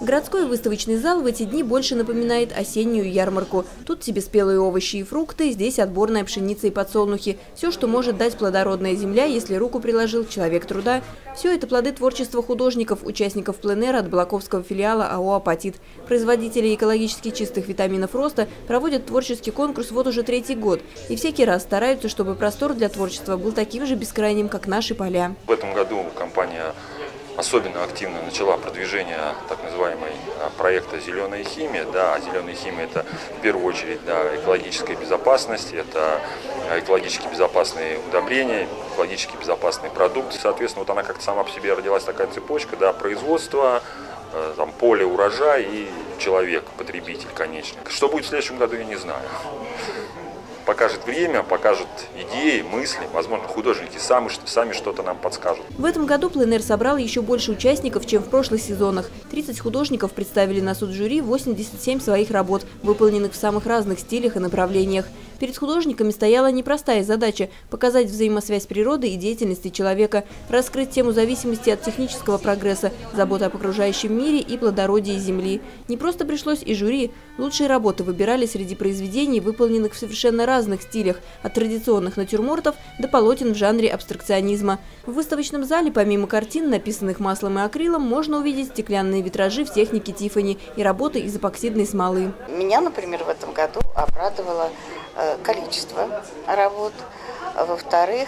Городской выставочный зал в эти дни больше напоминает осеннюю ярмарку. Тут тебе спелые овощи и фрукты, здесь отборная пшеница и подсолнухи. Все, что может дать плодородная земля, если руку приложил человек труда. Все это плоды творчества художников, участников пленэра от Балаковского филиала АО «Апатит». Производители экологически чистых витаминов роста проводят творческий конкурс вот уже 3-й год. И всякий раз стараются, чтобы простор для творчества был таким же бескрайним, как наши поля. В этом году компания особенно активно начала продвижение так называемой проекта «Зеленая химия». Да, зеленая химия – это в первую очередь экологическая безопасность, это экологически безопасные удобрения, экологически безопасный продукт. Соответственно, вот она как-то сама по себе родилась, такая цепочка, да, производства, поле, урожай и человек, потребитель конечный. Что будет в следующем году, я не знаю. Покажет время, покажут идеи, мысли. Возможно, художники сами что-то нам подскажут. В этом году пленэр собрал еще больше участников, чем в прошлых сезонах. 30 художников представили на суд жюри 87 своих работ, выполненных в самых разных стилях и направлениях. Перед художниками стояла непростая задача – показать взаимосвязь природы и деятельности человека, раскрыть тему зависимости от технического прогресса, заботы об окружающем мире и плодородии земли. Не просто пришлось и жюри. Лучшие работы выбирали среди произведений, выполненных в совершенно разных стилях, от традиционных натюрмортов до полотен в жанре абстракционизма. В выставочном зале, помимо картин, написанных маслом и акрилом, можно увидеть стеклянные витражи в технике Тиффани и работы из эпоксидной смолы. Меня, например, в этом году обрадовало количество работ. Во-вторых,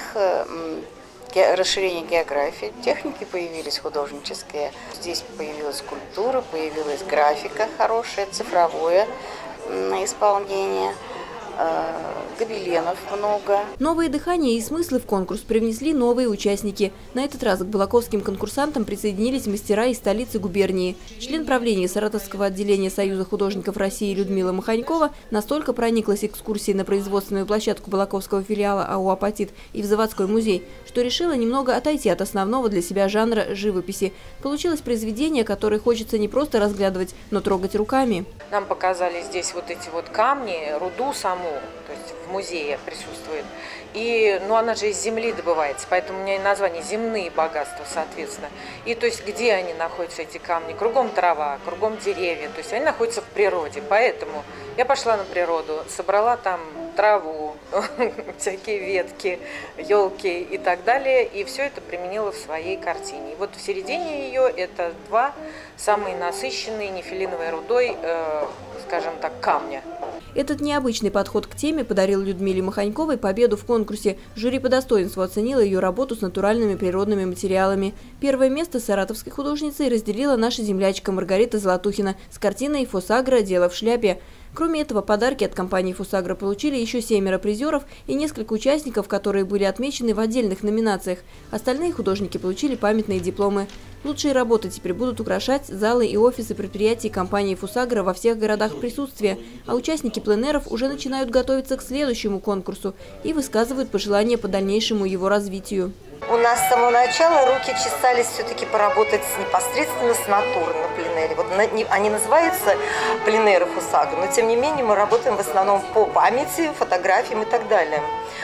расширение географии. Техники появились художнические. Здесь появилась скульптура, появилась графика хорошая, цифровое исполнение. Гобеленов много. Новые дыхания и смыслы в конкурс привнесли новые участники. На этот раз к балаковским конкурсантам присоединились мастера из столицы губернии. Член правления Саратовского отделения Союза художников России Людмила Маханькова настолько прониклась экскурсией на производственную площадку Балаковского филиала АО «Апатит» и в заводской музей, что решила немного отойти от основного для себя жанра живописи. Получилось произведение, которое хочется не просто разглядывать, но трогать руками. Нам показали здесь вот эти вот камни, руду саму, то есть в музее присутствует. И, она же из земли добывается, поэтому у меня и название «Земные богатства», соответственно. И то есть где они находятся, эти камни? Кругом трава, кругом деревья, то есть они находятся в природе. Поэтому я пошла на природу, собрала там траву, всякие ветки, елки и так далее, и все это применила в своей картине. И вот в середине ее это два самые насыщенные нефелиновой рудой, скажем так, камня. Этот необычный подход к теме подарил Людмиле Маханьковой победу в конкурсе. Жюри по достоинству оценило ее работу с натуральными природными материалами. Первое место с саратовской художницей разделила наша землячка Маргарита Золотухина с картиной «Фосагро. Дело в шляпе». Кроме этого, подарки от компании «Фосагро» получили еще 7 призеров и несколько участников, которые были отмечены в отдельных номинациях. Остальные художники получили памятные дипломы. Лучшие работы теперь будут украшать залы и офисы предприятий компании «Фосагро» во всех городах присутствия, а участники пленэров уже начинают готовиться к следующему конкурсу и высказывают пожелания по дальнейшему его развитию. У нас с самого начала руки чесались все-таки поработать непосредственно с натурой на пленэре. Вот они называются пленэры «Фосагро», но тем не менее мы работаем в основном по памяти, фотографиям и так далее.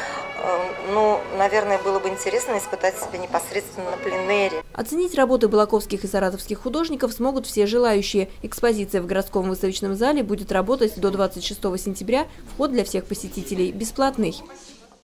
Наверное, было бы интересно испытать себя непосредственно на пленэре. Оценить работы балаковских и саратовских художников смогут все желающие. Экспозиция в городском выставочном зале будет работать до 26 сентября. Вход для всех посетителей бесплатный.